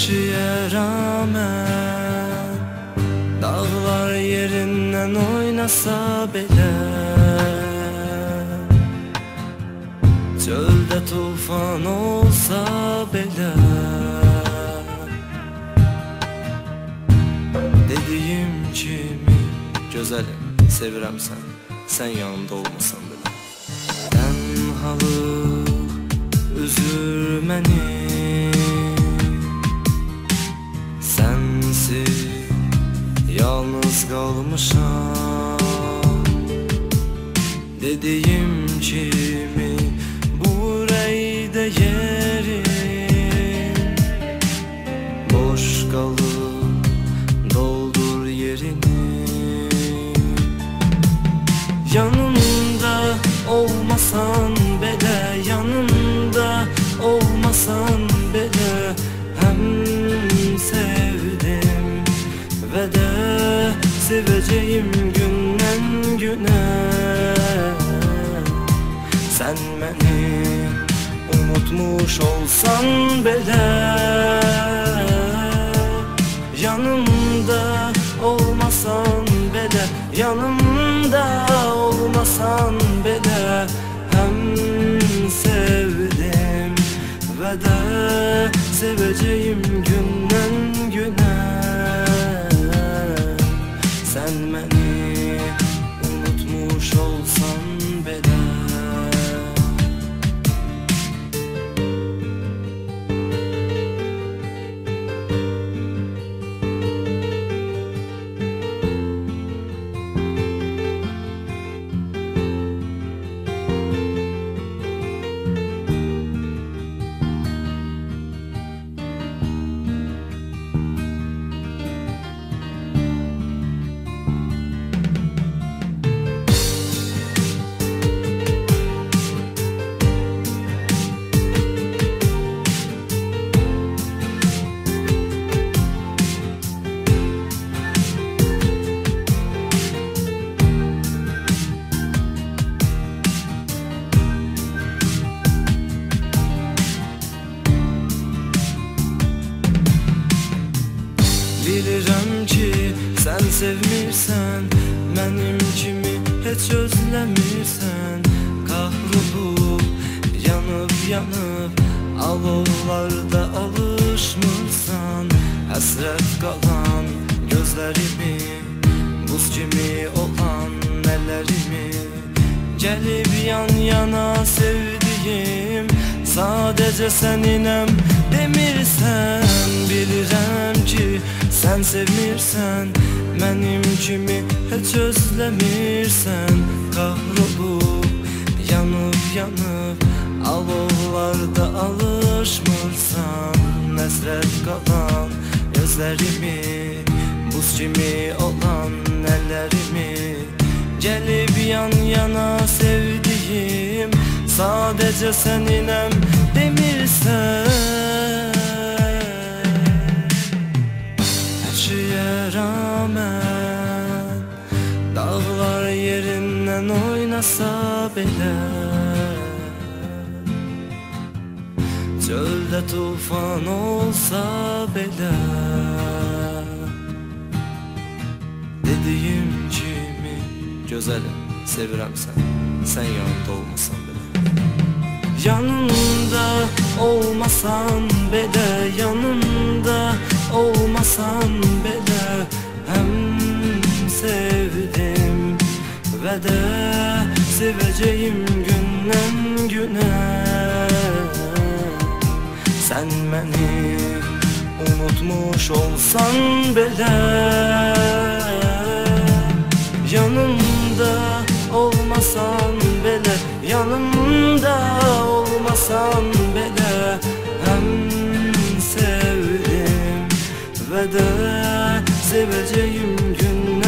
şeye rağmen dağlar yerinden oynasa bile, çölde tufan olsa bile, dediğim kimi güzelim, sevirəm sen yanımda olmasan bile. Tenhalıq üzür məni, sensiz yalnız kalmışam. Dediğim kimi bu ürəkdə yerin boş qalıb, doldur yerini. Yanımda olmasan belə, yanımda olmasan belə, hem sevdim ve de seveceğim günden güne. Sen beni unutmuş olsan bile, yanımda olmasan bile, yanımda olmasan bile, hem sevdim ve de seveceğim günden güne. Sen beni unutmuş olsan bile. Bilirəm ki, sen sevmirsən, mənim kimi heç özləmirsən. Kahrolub, yanıb, alovlarda alışmırsan. Həsrət qalan gözlərimi, buz kimi olan əllərimi, gəlib yan yana sevdiyim, sadəcə səninəm demirsən. Bilirəm ki, sen sevmirsən, mənim kimi heç özləmirsən. Kahrolub, yanıb, alovlarda alışmırsan. Həsrət qalan gözlərimi, buz kimi olan əllərimi, gəlib yan yana sevdiyim, sadəcə səninəm demirsən. Rağmen dağlar yerinden oynasa bile, çölde tufan olsa bile, dediğim kimi güzelim, sevirəm sen yanımda olmasan bile. Yanımda olmasan bile, yanımda olmasan bile, hem sevdim ve de seveceğim günden güne. Sen beni unutmuş olsan bile, yanımda olmasan bile, yanımda olmasan bile, hem sevdim ve de seveceğim gün